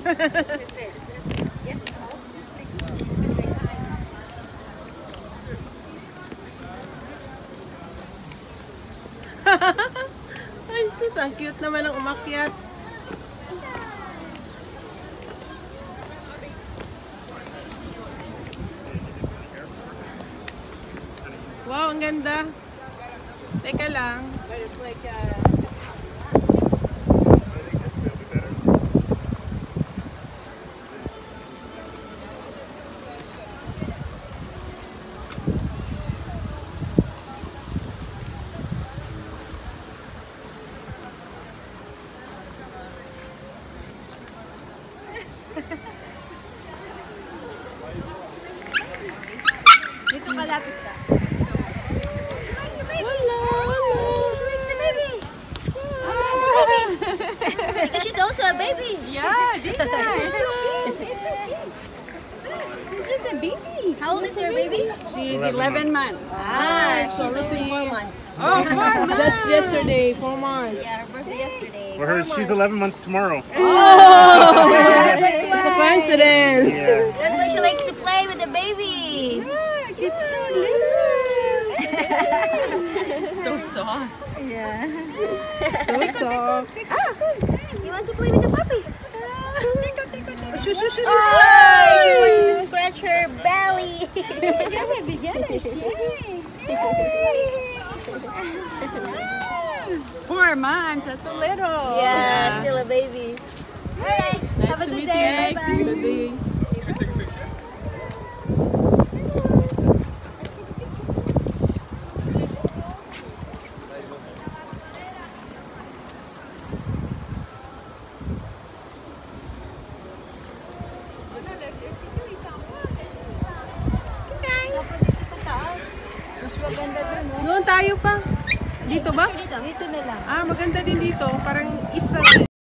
Ay, sus, ang cute naman ang umakyat. Wow, ang ganda. Teka lang. Dito malapit ka. Because she's also a baby. Yeah, Dina. It's just a baby. How old is your baby? She's 11 months. Ah, she's only 4 months. Oh, 4 months. Just yesterday, 4 months. Yeah, her birthday yesterday. For her, she's 11 months tomorrow. Oh, That's it's a why. coincidence. Yeah. That's why she likes to play with the baby. It's so little. So soft. Yeah. So soft. He wants to play with the puppy. Shush, shush, shush. Oh, she wants to scratch her belly. Bigyan na siya. 4 months. That's so little. Yeah, still a baby. Alright, have a good day. Bye-bye. Good day. Mas maganda dun, no? Doon tayo pa. Dito ba? Dito. Dito na lang. Ah, maganda din dito. Parang it's a